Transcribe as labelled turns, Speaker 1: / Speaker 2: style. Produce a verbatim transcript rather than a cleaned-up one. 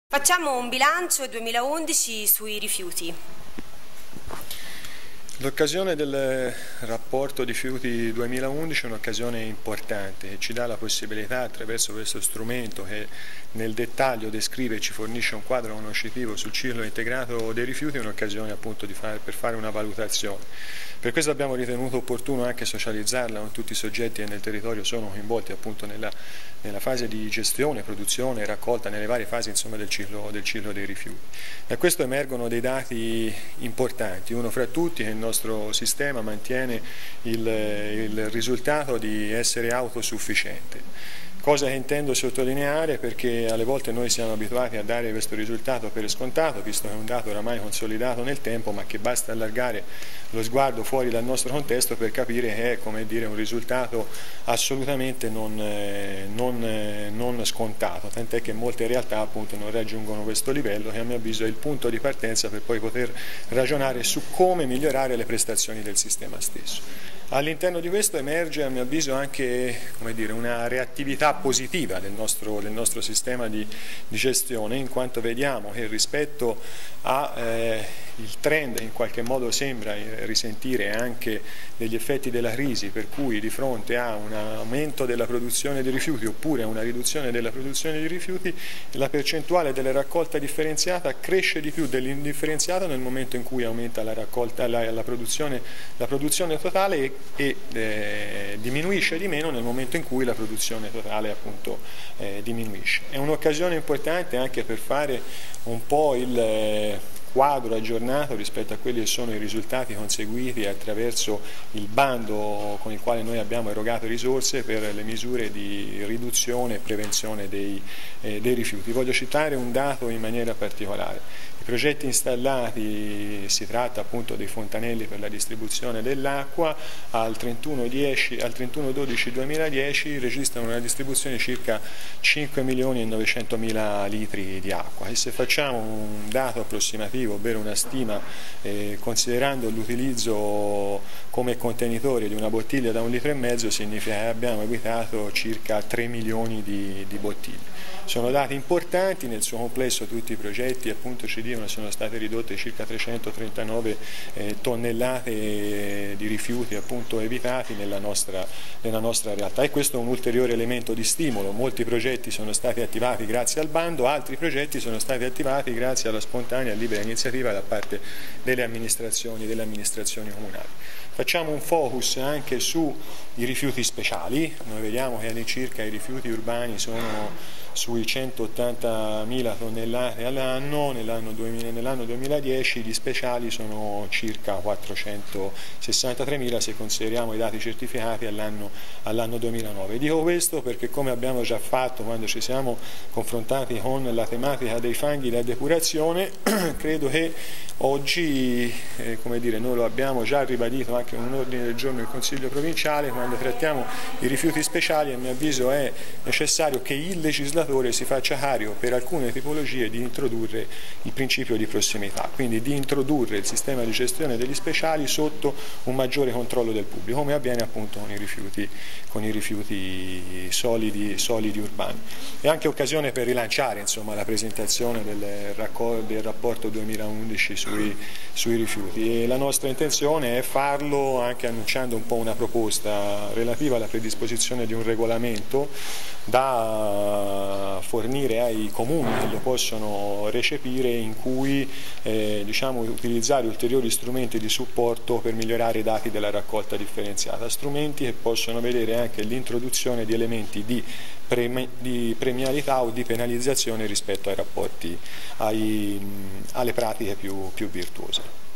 Speaker 1: Facciamo un bilancio duemilaundici sui rifiuti.
Speaker 2: L'occasione del rapporto rifiuti duemilaundici è un'occasione importante e ci dà la possibilità, attraverso questo strumento che nel dettaglio descrive e ci fornisce un quadro conoscitivo sul ciclo integrato dei rifiuti, un'occasione appunto di fare, per fare una valutazione. Per questo abbiamo ritenuto opportuno anche socializzarla con tutti i soggetti che nel territorio sono coinvolti appunto nella, nella fase di gestione, produzione e raccolta, nelle varie fasi insomma, del, ciclo, del ciclo dei rifiuti. Da questo emergono dei dati importanti, uno fra tutti che il nostro sistema mantiene il, il risultato di essere autosufficiente. Cosa che intendo sottolineare perché alle volte noi siamo abituati a dare questo risultato per scontato, visto che è un dato oramai consolidato nel tempo, ma che basta allargare lo sguardo fuori dal nostro contesto per capire che è, come dire, un risultato assolutamente non, non, non scontato, tant'è che molte realtà appunto non raggiungono questo livello, che a mio avviso è il punto di partenza per poi poter ragionare su come migliorare le prestazioni del sistema stesso. All'interno di questo emerge a mio avviso anche, come dire, una reattività positiva del nostro, del nostro sistema di, di gestione, in quanto vediamo che rispetto al eh, trend in qualche modo sembra risentire anche degli effetti della crisi, per cui di fronte a un aumento della produzione di rifiuti oppure a una riduzione della produzione di rifiuti, la percentuale della raccolta differenziata cresce di più dell'indifferenziata nel momento in cui aumenta la, raccolta, la, la, produzione, la produzione totale e, e eh, diminuisce di meno nel momento in cui la produzione totale appunto eh, diminuisce. È un'occasione importante anche per fare un po' il eh, quadro aggiornato rispetto a quelli che sono i risultati conseguiti attraverso il bando con il quale noi abbiamo erogato risorse per le misure di riduzione e prevenzione dei, eh, dei rifiuti. Voglio citare un dato in maniera particolare. I progetti installati, si tratta appunto dei fontanelli per la distribuzione dell'acqua, al trentuno dodici duemiladieci registrano una distribuzione di circa cinque milioni e novecentomila litri di acqua e se facciamo un dato approssimativo, ovvero una stima eh, considerando l'utilizzo come contenitore di una bottiglia da un litro e mezzo, significa che abbiamo evitato circa tre milioni di, di bottiglie. Sono dati importanti, nel suo complesso tutti i progetti appunto ci dicono sono state ridotte circa trecentotrentanove eh, tonnellate di rifiuti appunto evitati nella nostra, nella nostra realtà e questo è un ulteriore elemento di stimolo. Molti progetti sono stati attivati grazie al bando, altri progetti sono stati attivati grazie alla spontanea e libera iniziativa da parte delle amministrazioni, delle amministrazioni comunali. Facciamo un focus anche sui rifiuti speciali, noi vediamo che all'incirca i rifiuti urbani sono sui centottantamila tonnellate all'anno, nell'anno duemiladieci gli speciali sono circa quattrocentosessantatremila se consideriamo i dati certificati all'anno all duemilanove. Dico questo perché, come abbiamo già fatto quando ci siamo confrontati con la tematica dei fanghi da depurazione, credo che oggi, eh, come dire, noi lo abbiamo già ribadito anche in un ordine del giorno del Consiglio provinciale, quando trattiamo i rifiuti speciali a mio avviso è necessario che il legislatore si faccia carico per alcune tipologie di introdurre il principio di prossimità, quindi di introdurre il sistema di gestione degli speciali sotto un maggiore controllo del pubblico, come avviene appunto con i rifiuti, con i rifiuti solidi, solidi urbani. È anche occasione per rilanciare insomma, la presentazione del, del rapporto duemilaundici sui, sui rifiuti e la nostra intenzione è farlo anche annunciando un po' una proposta relativa alla predisposizione di un regolamento da fornire ai comuni che lo possono recepire, in cui eh, diciamo, utilizzare ulteriori strumenti di supporto per migliorare i dati della raccolta differenziata, strumenti che possono vedere anche l'introduzione di elementi di, premi di premialità o di penalizzazione rispetto ai rapporti, ai, alle pratiche più, più virtuose.